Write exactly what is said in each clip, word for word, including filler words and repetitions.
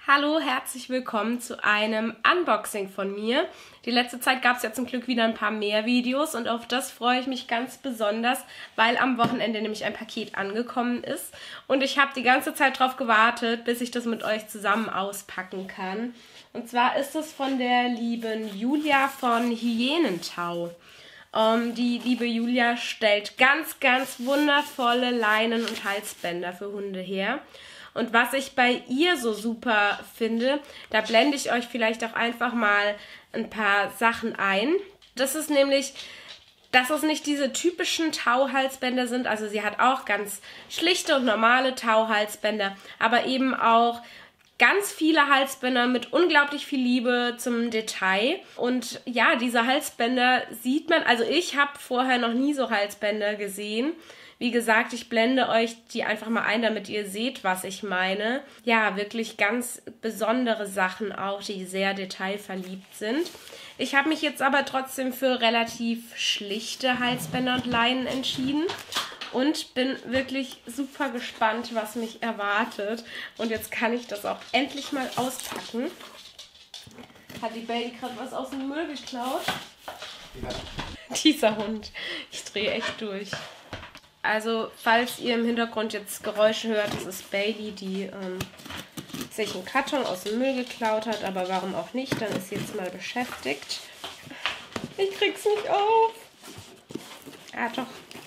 Hallo, herzlich willkommen zu einem Unboxing von mir. Die letzte Zeit gab es ja zum Glück wieder ein paar mehr Videos und auf das freue ich mich ganz besonders, weil am Wochenende nämlich ein Paket angekommen ist. Und ich habe die ganze Zeit darauf gewartet, bis ich das mit euch zusammen auspacken kann. Und zwar ist es von der lieben Julia von Hyänentau. Um, die liebe Julia stellt ganz, ganz wundervolle Leinen und Halsbänder für Hunde her. Und was ich bei ihr so super finde, da blende ich euch vielleicht auch einfach mal ein paar Sachen ein. Das ist nämlich, dass es nicht diese typischen Tauhalsbänder sind. Also sie hat auch ganz schlichte und normale Tauhalsbänder, aber eben auch ganz viele Halsbänder mit unglaublich viel Liebe zum Detail. Und ja, diese Halsbänder sieht man, also ich habe vorher noch nie so Halsbänder gesehen. Wie gesagt, ich blende euch die einfach mal ein, damit ihr seht, was ich meine. Ja, wirklich ganz besondere Sachen auch, die sehr detailverliebt sind. Ich habe mich jetzt aber trotzdem für relativ schlichte Halsbänder und Leinen entschieden. Und bin wirklich super gespannt, was mich erwartet. Und jetzt kann ich das auch endlich mal auspacken. Hat die Baby gerade was aus dem Müll geklaut? Ja. Dieser Hund. Ich drehe echt durch. Also, falls ihr im Hintergrund jetzt Geräusche hört, das ist Bailey, die ähm, sich einen Karton aus dem Müll geklaut hat. Aber warum auch nicht? Dann ist sie jetzt mal beschäftigt. Ich krieg's nicht auf. Ah, doch.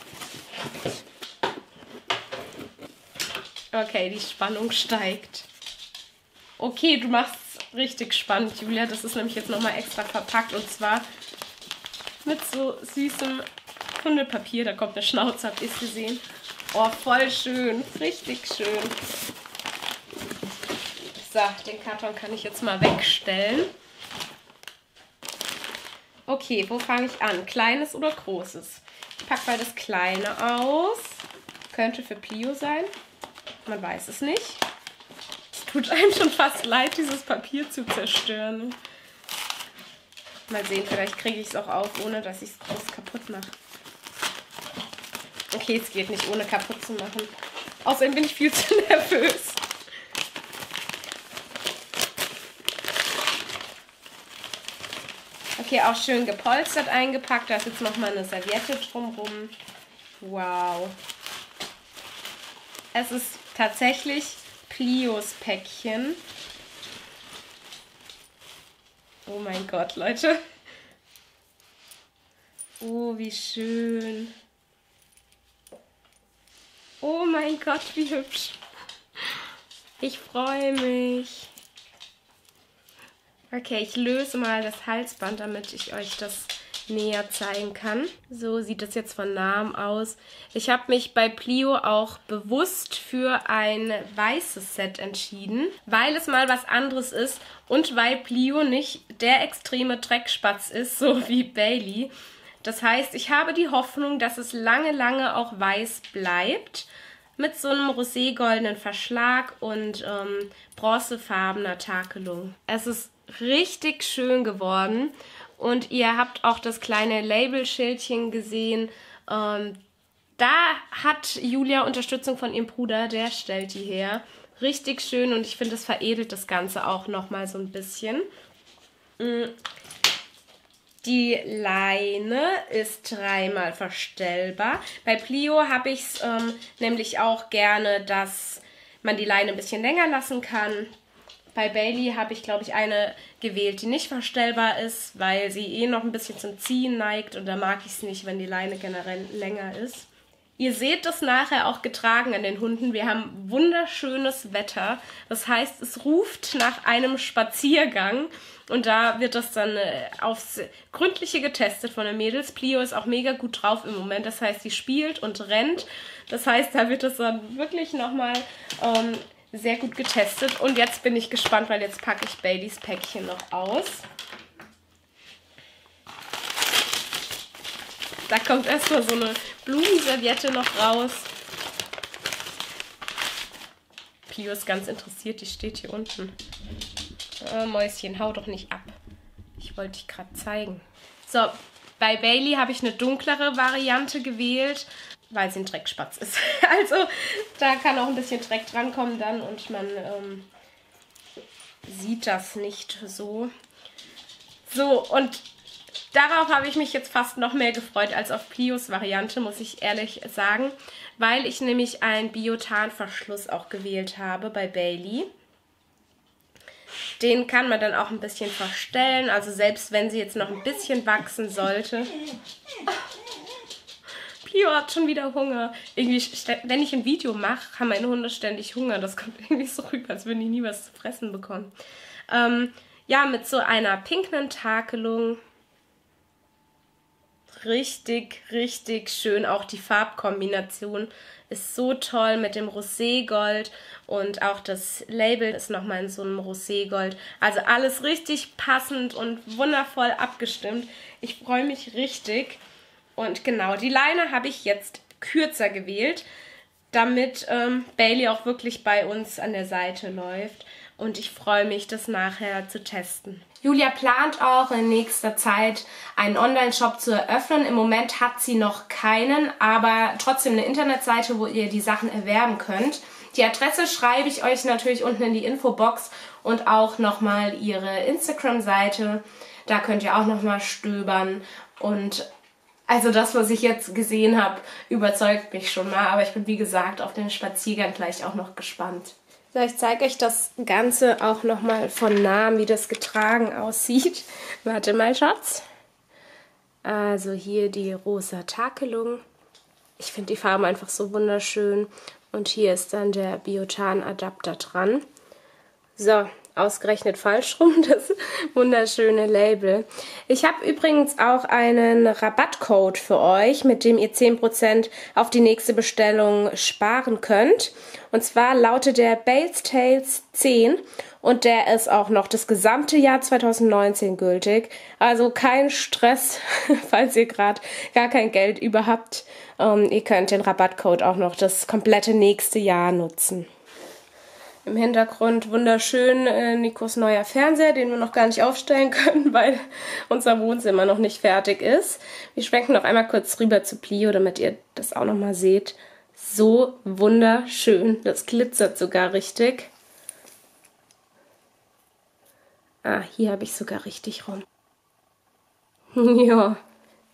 Okay, die Spannung steigt. Okay, du machst es richtig spannend, Julia. Das ist nämlich jetzt nochmal extra verpackt. Und zwar mit so süßem Hundepapier. Da kommt eine Schnauze, habt ihr es gesehen? Oh, voll schön. Richtig schön. So, den Karton kann ich jetzt mal wegstellen. Okay, wo fange ich an? Kleines oder großes? Ich packe mal das Kleine aus. Könnte für Plio sein. Man weiß es nicht. Es tut einem schon fast leid, dieses Papier zu zerstören. Mal sehen, vielleicht kriege ich es auch auf, ohne dass ich es groß kaputt mache. Okay, es geht nicht, ohne kaputt zu machen. Außerdem bin ich viel zu nervös. Okay, auch schön gepolstert eingepackt. Da ist jetzt nochmal eine Serviette drumherum. Wow. Es ist tatsächlich Plios Päckchen. Oh mein Gott, Leute. Oh, wie schön. Oh mein Gott, wie hübsch. Ich freue mich. Okay, ich löse mal das Halsband, damit ich euch das näher zeigen kann. So sieht es jetzt von nahem aus. Ich habe mich bei Plio auch bewusst für ein weißes Set entschieden, weil es mal was anderes ist und weil Plio nicht der extreme Dreckspatz ist, so wie Bailey. Das heißt, ich habe die Hoffnung, dass es lange, lange auch weiß bleibt, mit so einem roségoldenen Verschlag und ähm, bronzefarbener Takelung. Es ist richtig schön geworden. Und ihr habt auch das kleine Labelschildchen gesehen. Ähm, da hat Julia Unterstützung von ihrem Bruder, der stellt die her. Richtig schön und ich finde, es veredelt das Ganze auch nochmal so ein bisschen. Die Leine ist dreimal verstellbar. Bei Plio habe ich es ähm, nämlich auch gerne, dass man die Leine ein bisschen länger lassen kann. Bei Bailey habe ich, glaube ich, eine gewählt, die nicht verstellbar ist, weil sie eh noch ein bisschen zum Ziehen neigt und da mag ich es nicht, wenn die Leine generell länger ist. Ihr seht das nachher auch getragen an den Hunden. Wir haben wunderschönes Wetter. Das heißt, es ruft nach einem Spaziergang und da wird das dann äh, aufs Gründliche getestet von den Mädels. Plio ist auch mega gut drauf im Moment. Das heißt, sie spielt und rennt. Das heißt, da wird es dann wirklich nochmal Ähm, sehr gut getestet. Und jetzt bin ich gespannt, weil jetzt packe ich Baileys Päckchen noch aus. Da kommt erstmal so eine Blumenserviette noch raus. Plio ist ganz interessiert, die steht hier unten. Oh, Mäuschen, hau doch nicht ab. Ich wollte dich gerade zeigen. So, bei Bailey habe ich eine dunklere Variante gewählt, weil sie ein Dreckspatz ist. Also da kann auch ein bisschen Dreck drankommen dann und man ähm, sieht das nicht so. So, und darauf habe ich mich jetzt fast noch mehr gefreut als auf Plios Variante, muss ich ehrlich sagen, weil ich nämlich einen Biotan-Verschluss auch gewählt habe bei Bailey. Den kann man dann auch ein bisschen verstellen, also selbst wenn sie jetzt noch ein bisschen wachsen sollte. Plio hat schon wieder Hunger. Irgendwie, wenn ich ein Video mache, haben meine Hunde ständig Hunger. Das kommt irgendwie so rüber, als würden die nie was zu fressen bekommen. Ähm, ja, mit so einer Pigmentakelung. Richtig, richtig schön. Auch die Farbkombination ist so toll mit dem Roségold und auch das Label ist nochmal in so einem Roségold. Also alles richtig passend und wundervoll abgestimmt. Ich freue mich richtig. Und genau, die Leine habe ich jetzt kürzer gewählt, damit ähm, Bailey auch wirklich bei uns an der Seite läuft. Und ich freue mich, das nachher zu testen. Julia plant auch in nächster Zeit einen Online-Shop zu eröffnen. Im Moment hat sie noch keinen, aber trotzdem eine Internetseite, wo ihr die Sachen erwerben könnt. Die Adresse schreibe ich euch natürlich unten in die Infobox und auch nochmal ihre Instagram-Seite. Da könnt ihr auch nochmal stöbern. Und also das, was ich jetzt gesehen habe, überzeugt mich schon mal. Aber ich bin, wie gesagt, auf den Spaziergang gleich auch noch gespannt. So, ich zeige euch das Ganze auch nochmal von nahem, wie das getragen aussieht. Warte mal, Schatz. Also hier die rosa Takelung. Ich finde die Farben einfach so wunderschön. Und hier ist dann der Biotan-Adapter dran. So, ausgerechnet falsch rum, das wunderschöne Label. Ich habe übrigens auch einen Rabattcode für euch, mit dem ihr zehn Prozent auf die nächste Bestellung sparen könnt. Und zwar lautet der Bales Tales zehn und der ist auch noch das gesamte Jahr zweitausendneunzehn gültig. Also kein Stress, falls ihr gerade gar kein Geld über habt. Ähm, ihr könnt den Rabattcode auch noch das komplette nächste Jahr nutzen. Im Hintergrund wunderschön äh, Nikos neuer Fernseher, den wir noch gar nicht aufstellen können, weil unser Wohnzimmer noch nicht fertig ist. Wir schwenken noch einmal kurz rüber zu Plio, damit ihr das auch noch mal seht. So wunderschön. Das glitzert sogar richtig. Ah, hier habe ich sogar richtig rum. Ja.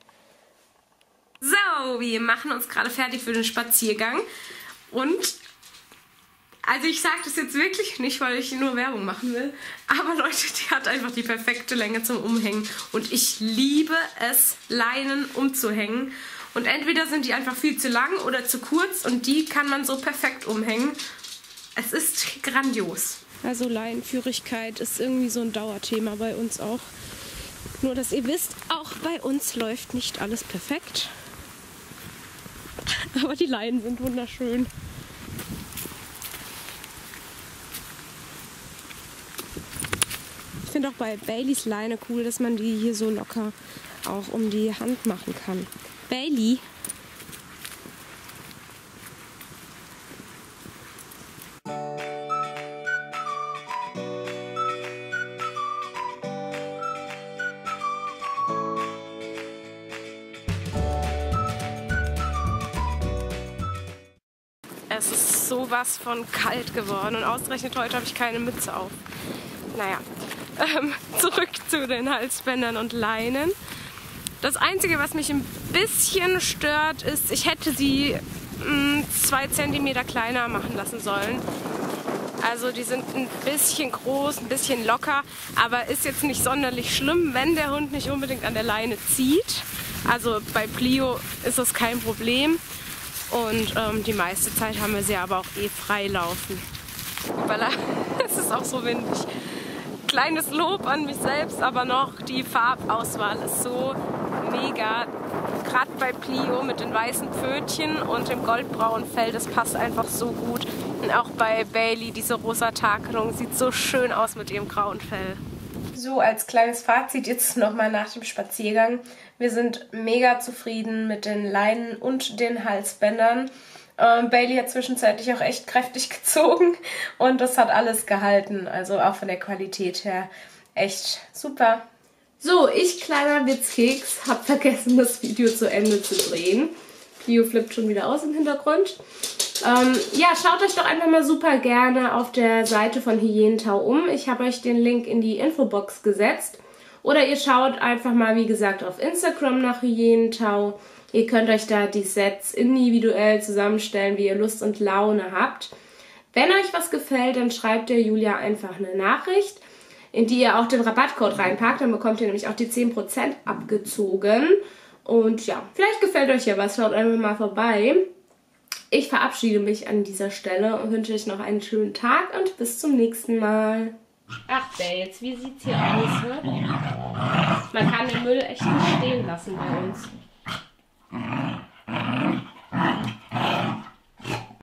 So, wir machen uns gerade fertig für den Spaziergang. Und also ich sage das jetzt wirklich nicht, weil ich nur Werbung machen will, aber Leute, die hat einfach die perfekte Länge zum Umhängen und ich liebe es, Leinen umzuhängen und entweder sind die einfach viel zu lang oder zu kurz und die kann man so perfekt umhängen. Es ist grandios. Also Leinenführigkeit ist irgendwie so ein Dauerthema bei uns auch. Nur, dass ihr wisst, auch bei uns läuft nicht alles perfekt. Aber die Leinen sind wunderschön. Ich finde auch bei Baileys Leine cool, dass man die hier so locker auch um die Hand machen kann. Bailey. Es ist sowas von kalt geworden und ausgerechnet heute habe ich keine Mütze auf. Naja, ähm, zurück zu den Halsbändern und Leinen. Das Einzige, was mich ein bisschen stört, ist, ich hätte sie mh, zwei Zentimeter kleiner machen lassen sollen. Also die sind ein bisschen groß, ein bisschen locker, aber ist jetzt nicht sonderlich schlimm, wenn der Hund nicht unbedingt an der Leine zieht. Also bei Plio ist das kein Problem. Und ähm, die meiste Zeit haben wir sie aber auch eh frei laufen. Voilà. Es ist auch so windig. Kleines Lob an mich selbst, aber noch die Farbauswahl ist so mega. Gerade bei Plio mit den weißen Pfötchen und dem goldbraunen Fell, das passt einfach so gut. Und auch bei Bailey, diese rosa Takelung, sieht so schön aus mit ihrem grauen Fell. So, als kleines Fazit jetzt nochmal nach dem Spaziergang. Wir sind mega zufrieden mit den Leinen und den Halsbändern. Ähm, Bailey hat zwischenzeitlich auch echt kräftig gezogen und das hat alles gehalten. Also auch von der Qualität her echt super. So, ich, kleiner Witzkeks, habe vergessen, das Video zu Ende zu drehen. Plio flippt schon wieder aus im Hintergrund. Ähm, ja, schaut euch doch einfach mal super gerne auf der Seite von Hyänentau um. Ich habe euch den Link in die Infobox gesetzt. Oder ihr schaut einfach mal, wie gesagt, auf Instagram nach Hyänentau. Ihr könnt euch da die Sets individuell zusammenstellen, wie ihr Lust und Laune habt. Wenn euch was gefällt, dann schreibt ihr Julia einfach eine Nachricht, in die ihr auch den Rabattcode reinpackt. Dann bekommt ihr nämlich auch die zehn Prozent abgezogen. Und ja, vielleicht gefällt euch ja was. Schaut einfach mal vorbei. Ich verabschiede mich an dieser Stelle und wünsche euch noch einen schönen Tag und bis zum nächsten Mal. Ach, der jetzt, wie sieht's hier aus, ne? Man kann den Müll echt nicht stehen lassen bei uns.